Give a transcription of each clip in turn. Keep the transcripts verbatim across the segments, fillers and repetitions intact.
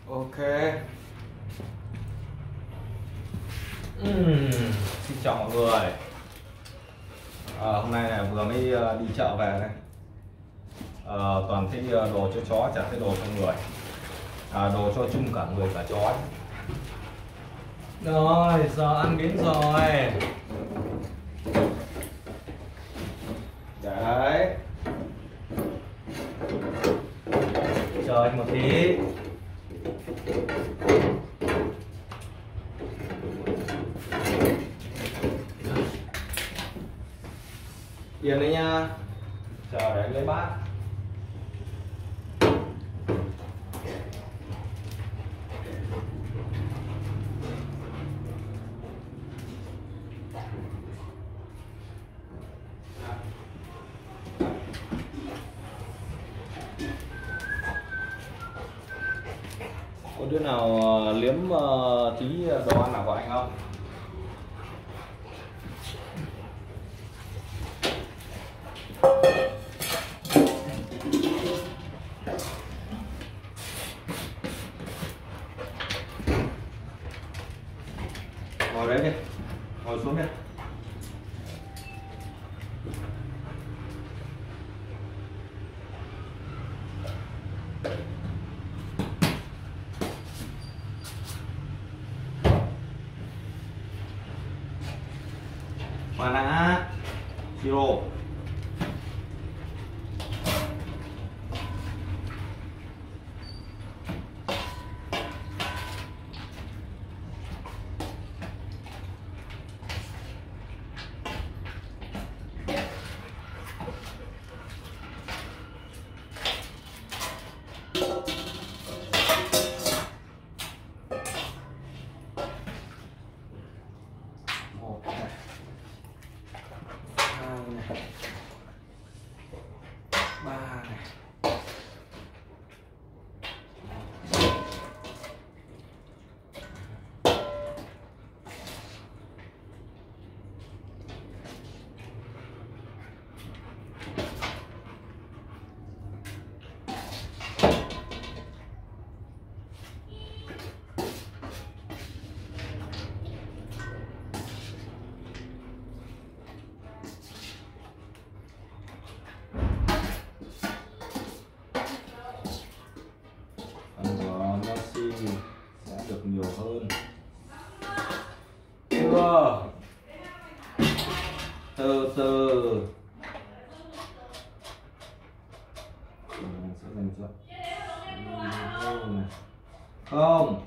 Ok. Uhm, xin chào mọi người. À, hôm nay là vừa mới đi chợ về đây. À, toàn thấy đồ cho chó, chả thấy đồ cho người. À, đồ cho chung cả người cả chó. Rồi, giờ ăn đến rồi. Đấy. Chờ anh một tí. Yên đấy nha. Chờ để anh lấy bát. Có đứa nào liếm uh, tí đồ ăn nào của anh không? Ngồi đấy đi, ngồi xuống đi. Mana Siro. Ba này. Sẽ được nhiều hơn. Chưa. Từ từ. Sẽ dành cho không.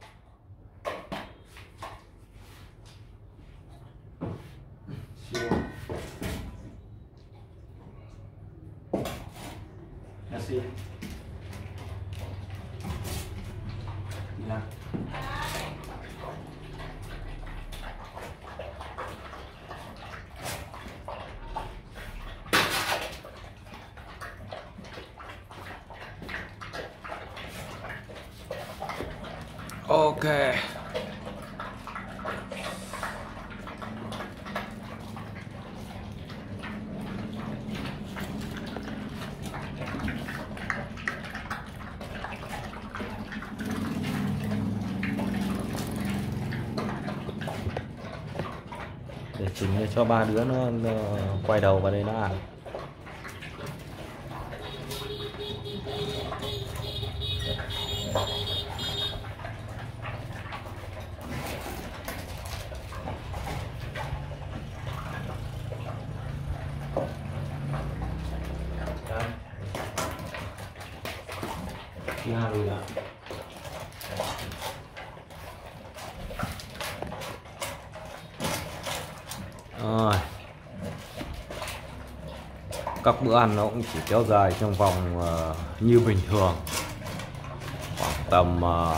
Chưa. Merci. Yeah. Ok. Để chỉnh cho ba đứa nó, nó quay đầu vào đây nó ăn. Nha rồi ạ. Rồi. Các bữa ăn nó cũng chỉ kéo dài trong vòng uh, như bình thường khoảng tầm uh,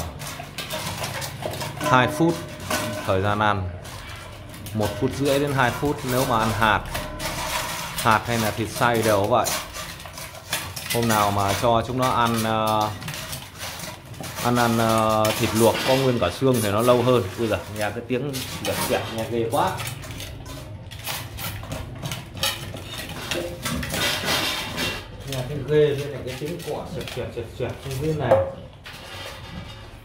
hai phút thời gian ăn, một phút rưỡi đến hai phút nếu mà ăn hạt hạt hay là thịt xay đều vậy. Hôm nào mà cho chúng nó ăn uh, ăn ăn uh, thịt luộc có nguyên cả xương thì nó lâu hơn. Bây giờ nghe cái tiếng gật gật nghe ghê quá. Nghe cái ghê với lại cái tiếng cọ sệt sệt sệt sệt trong bên này.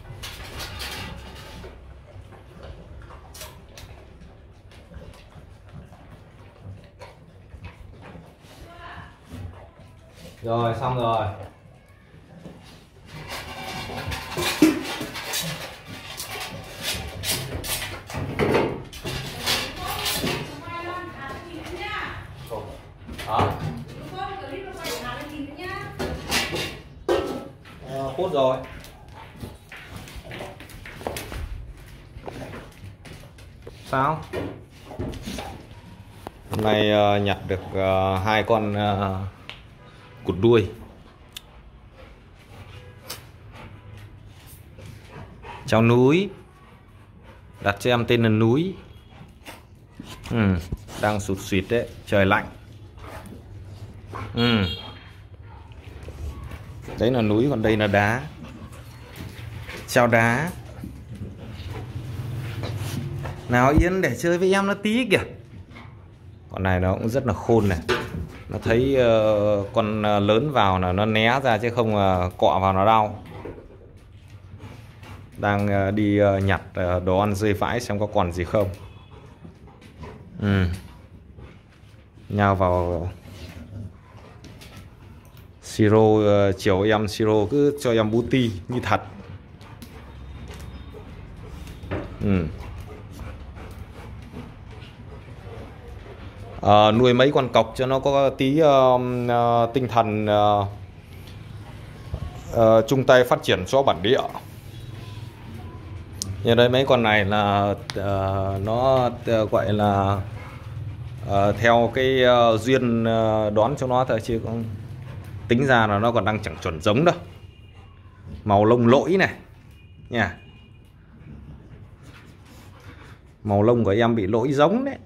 Rồi xong rồi. Hả? Ờ, phút rồi. Sao? Hôm nay uh, nhặt được uh, hai con uh, cụt đuôi. Cháu núi, đặt cho em tên là núi. Ừ, đang sụt suyệt đấy, trời lạnh. Ừ. Đấy là núi, còn đây là đá. Chào đá. Nào Yên để chơi với em nó tí kìa. Con này nó cũng rất là khôn này. Nó thấy uh, con lớn vào là nó né ra chứ không uh, cọ vào nó đau. Đang uh, đi uh, nhặt uh, đồ ăn rơi vãi xem có còn gì không. Ừ. Nhào vào siro, uh, chiều em siro cứ cho em booty như thật. Ừ. Uh, nuôi mấy con cọc cho nó có tí uh, uh, tinh thần uh, uh, chung tay phát triển chó bản địa. Như đây mấy con này là uh, nó uh, gọi là uh, theo cái uh, duyên uh, đón cho nó thôi, chứ không tính ra là nó còn đang chẳng chuẩn giống đâu. Màu lông lỗi này nha, màu lông của em bị lỗi giống đấy.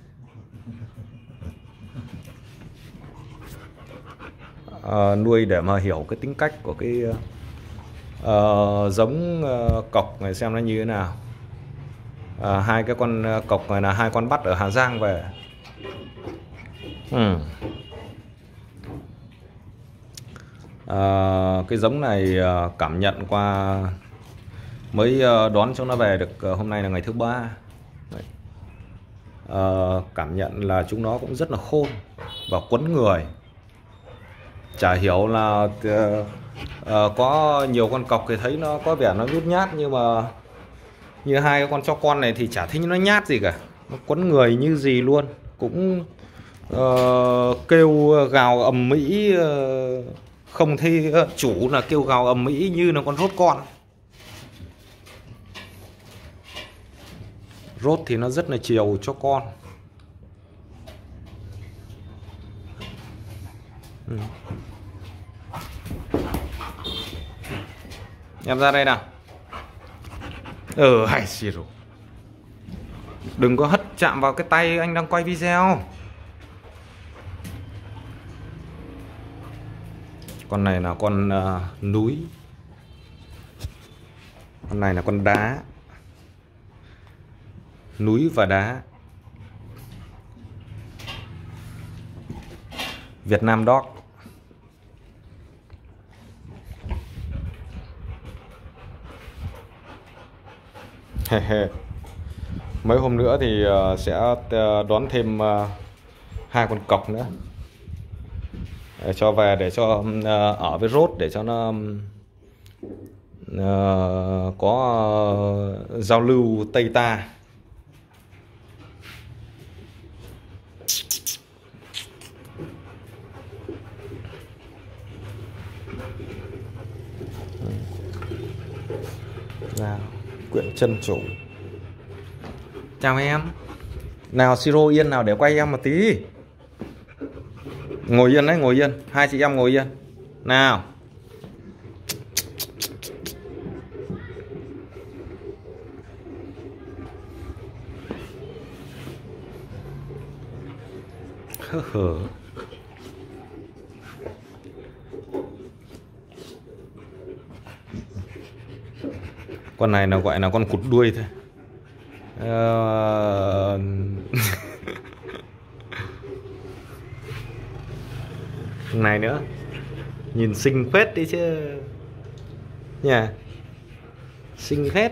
Uh, nuôi để mà hiểu cái tính cách của cái uh, giống uh, cọc này xem nó như thế nào. Uh, hai cái con cọc này là hai con bắt ở Hà Giang về. Ừ. Uh, cái giống này uh, cảm nhận qua mới uh, đón cho nó về được uh, hôm nay là ngày thứ ba. Uh, cảm nhận là chúng nó cũng rất là khôn và quấn người. Chả hiểu là uh, uh, có nhiều con cọc thì thấy nó có vẻ nó nhút nhát, nhưng mà như hai cái con chó con này thì chả thấy nó nhát gì cả, nó quấn người như gì luôn. Cũng uh, kêu gào ầm ĩ, uh, không thấy uh, chủ là kêu gào ầm ĩ như là con rốt con. Rốt thì nó rất là chiều cho con. Ừ. Em ra đây nào. Ừ, hay xì rồi. Đừng có hất chạm vào cái tay anh đang quay video. Con này là con uh, núi. Con này là con đá. Núi và đá. Việt Nam Dog. Mấy hôm nữa thì uh, sẽ uh, đón thêm uh, hai con cọc nữa để cho về, để cho uh, ở với rốt, để cho nó uh, có uh, giao lưu Tây ta. Nào, quyện chân chủ. Chào em. Nào siro yên nào để quay em một tí. Ngồi yên đấy, ngồi yên. Hai chị em ngồi yên. Nào. Hơ hở. Con này là gọi là con cụt đuôi thôi. Uh... này nữa, nhìn xinh phết đi chứ nha, xinh phết.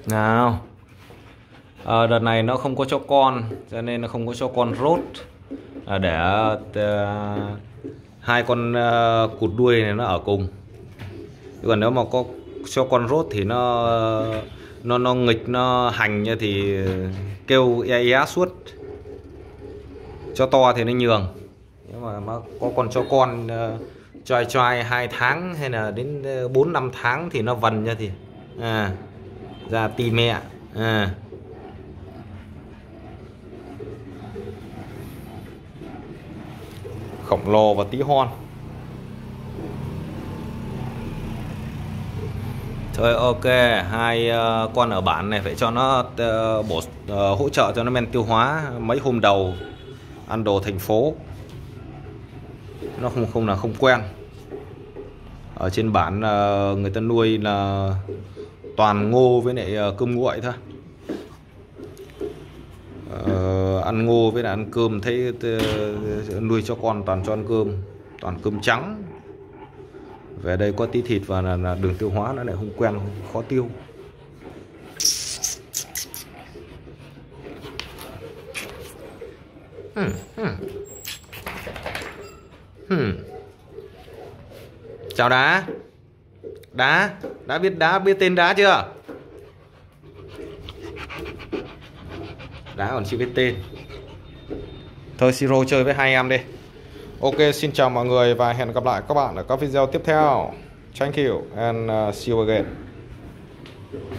Nào, à, đợt này nó không có cho con, cho nên nó không có cho con rốt, à, để uh, hai con uh, cụt đuôi này nó ở cùng. Còn nếu mà có cho con rốt thì nó nó nó nghịch, nó hành như thì kêu e e suốt. Cho to thì nó nhường, nhưng mà, mà có con cho con uh, choai choai hai tháng hay là đến bốn năm tháng thì nó vần ra thì à, ra tì mẹ à. Khổng lồ và tí hon. Thôi ok, hai uh, con ở bản này phải cho nó uh, bổ uh, hỗ trợ cho nó men tiêu hóa. Mấy hôm đầu ăn đồ thành phố nó không không là không quen. Ở trên bản uh, người ta nuôi là toàn ngô với lại uh, cơm nguội thôi. Uh, ăn ngô với lại ăn cơm, thấy uh, nuôi cho con toàn cho ăn cơm, toàn cơm trắng. Về đây có tí thịt và là, là đường tiêu hóa nó lại không quen, khó tiêu. Hmm, hmm. Hmm. Chào Đá. Đá, đã biết Đá biết tên Đá chưa? Đá còn chưa biết tên. Thôi Siro chơi với hai em đi. Ok, xin chào mọi người và hẹn gặp lại các bạn ở các video tiếp theo. Thank you and uh, see you again.